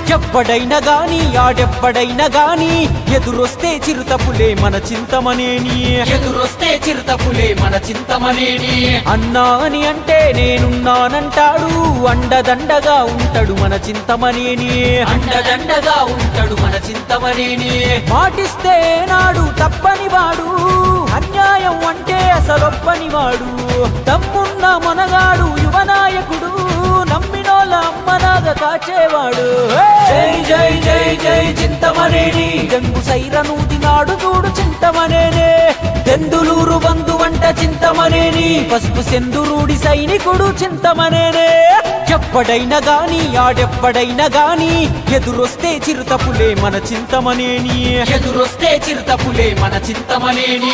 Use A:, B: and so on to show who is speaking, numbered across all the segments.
A: ఎవ్వడైనా గాని ఆడెవ్వడైనా గాని ఎదురొస్తే చిరుతపులే మన చింతమనేని
B: ఎదురొస్తే చిరుతపులే మన చింతమనేని
A: అన్నా అని అంటే నేనున్నానంటాడు అండదండగా ఉంటాడు మన చింతమనేని
B: అండదండగా ఉంటాడు మన చింతమనేని
A: మాటిస్తే నాడు తప్పని వాడు అన్యాయం అంటే అసలొప్పని వాడు తమ్మున్న మనగాడు యువనాయకుడు నమ్మినోళ్ళ అమ్మనాగా కాచేవాడు
B: జై జై జై జై చింతమనేని
A: జంగు సైరనూది నాడు చూడు చింతమనేనే దెందులూరు బంధు వంట చింతమనేని పసుపు సెందురూడి సైనికుడు చింతమనేనే ఎవ్వడైనా గాని ఆడెవ్వడైనా గాని ఎదురొస్తే చిరుతపులే మన చింతమనేని
B: ఎదురొస్తే చిరుతపులే మన చింతమనేని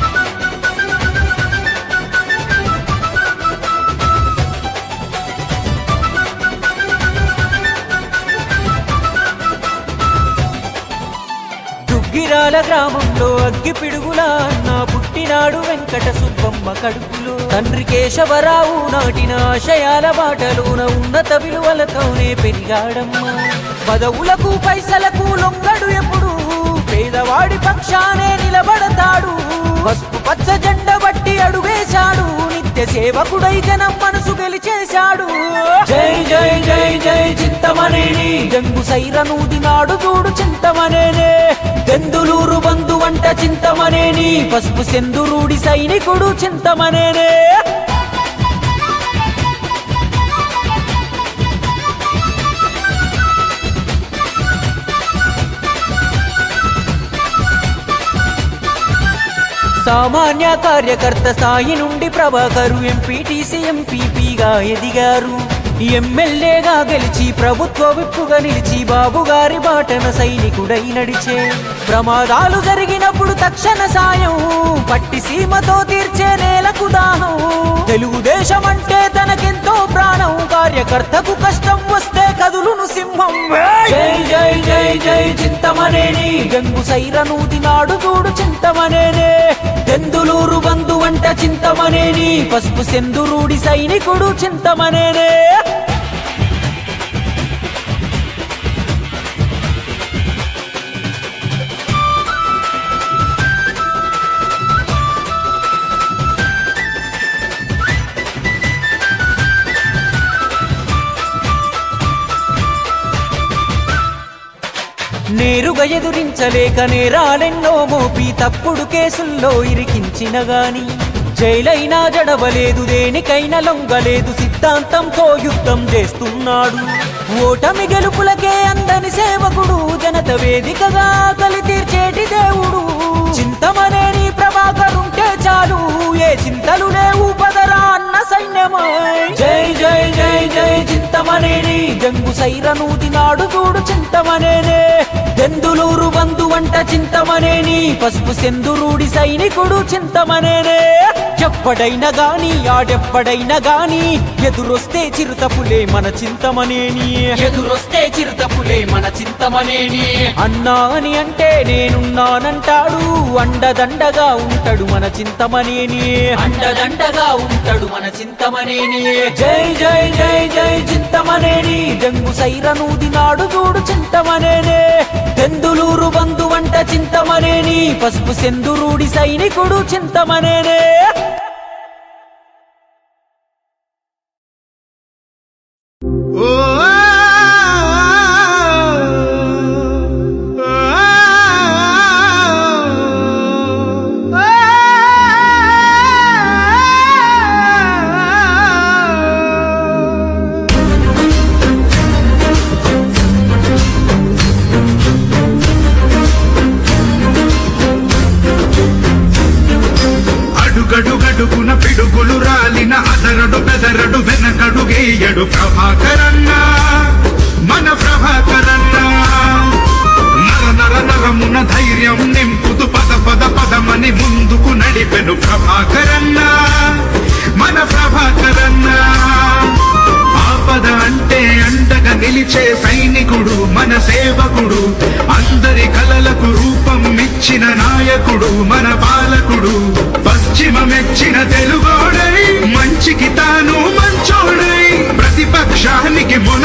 A: గిరాల గ్రామంలో అగ్గి పిడుగులా అన్న పుట్టినాడు వెంకట సుబ్బమ్మ కడుపులో తండ్రి కేశవరావు నాటిన ఆశయాల బాటలోన ఉన్నత విలువలతోనే పెరిగాడమ్మ పదవులకు పైసలకు లొంగడు ఎప్పుడు పేదవాడి పక్షానే నిలబడతాడు పసుపు పచ్చ జెండ బట్టి అడుగేశాడు నిత్య సేవకుడై జనం మనసు గెలిచేశాడు
B: జై జై జై జై చింతమనేని
A: జంగు సైరనూది నాడు చూడు చింతమనేనే దెందులూరు బంధు వంట చింతమనేని పసుపు సెందురూడి సైనికుడు చింతమనేనే సామాన్య కార్యకర్త స్థాయి నుండి ప్రభాకరు ఎంపీటీసీ ఎంపీపీగా ఎదిగారు ఎమ్మెల్యేగా గెలిచి ప్రభుత్వ విప్పుగా నిలిచి బాబుగారి బాటన సైనికుడై నడిచే ప్రమాదాలు జరిగినప్పుడు తక్షణ సాయం పట్టి సీమతో తీర్చే నేలకు దాహం తెలుగుదేశం అంటే తనకెంతో ప్రాణం కార్యకర్తకు కష్టం వస్తే కదులును సింహం
B: జై జై జై జై చింతమనేని
A: గంగు సైరనూది నాడు చూడు చింతమనేనే దెందులూరు బంధు వంట చింతమనేని పసుపు సెందురూడి సైనికుడు చింతమనేనే నేరుగా ఎదురించలేక నేరాలెన్నో మోపి తప్పుడు కేసుల్లో ఇరికించిన గాని జైలైనా జడవలేదు దేనికైనా లొంగలేదు సిద్ధాంతంతో యుద్ధం చేస్తున్నాడు ఓటమి గెలుపులకే అందని సేవకుడు జనత వేదికగా ఆకలి తీర్చేటి దేవుడు చింతమనేని ప్రభాకరుంటే చాలు ఏ చింతలు లేవు పదరా అన్న సైన్యమై
B: జై జై జై జై చింతమనేని
A: జంగు సైరనూది నాడు చూడు చింతమనేనే దెందులూరు బంధు వంట చింతమనేని పసుపు సెందురూడి సైనికుడు చింతమనేనే ఎవ్వడైనా గాని ఆడెవ్వడైనా గాని ఎదురొస్తే చిరుతపులే మన చింతమనేని
B: ఎదురొస్తే చిరుతపులే మన చింతమనేని
A: అన్నా అని అంటే నేనున్నానంటాడు అండదండగా ఉంటాడు మన చింతమనేని
B: అండదండగా ఉంటాడు మన చింతమనేని జై జై జై జై చింతమనేని
A: జంగు సైరనూది నాడు చూడు చింతమనేనే దెందులూరు బంధు వంట చింతమనేని పసుపు సెందురూడి సైనికుడు చింతమనేనే
C: గడుగడుగున పిడుగులు రాలిన అదరడు బెదరడు వెనకడుగేయడు ప్రభాకరన్న మన ప్రభాకరన్న నర నర నరమున ధైర్యం నింపుతూ పద పద పదమని ముందుకు నడిపెను ప్రభాకరన్న మన ప్రభాకరన్న ఆపద అంటే అండగా నిలిచే సైనికుడు మన సేవకుడు అందరి కలలకు రూపం ఇచ్చిన నాయకుడు మన పాలకుడు పశ్చిమ మెచ్చిన తెలుగోడై మంచికి తాను మంచోడై ప్రతిపక్షానికి